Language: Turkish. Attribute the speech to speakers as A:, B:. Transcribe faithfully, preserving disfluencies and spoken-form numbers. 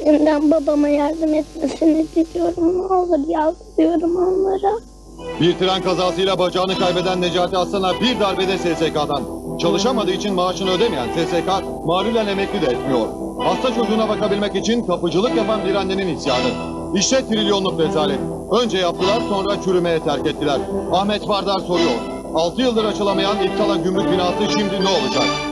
A: Senden babama yardım etmesini diliyorum. Ne olur yalvarıyorum onlara.
B: Bir tren kazasıyla bacağını kaybeden Necati Aslan'a bir darbede S S K'dan. Çalışamadığı için maaşını ödemeyen S S K, malulen emekli de etmiyor. Hasta çocuğuna bakabilmek için kapıcılık yapan bir annenin isyanı. İşte trilyonluk rezalet. Önce yaptılar, sonra çürümeye terk ettiler. Ahmet Vardar soruyor. altı yıldır açılamayan İptala Gümrük binası şimdi ne olacak?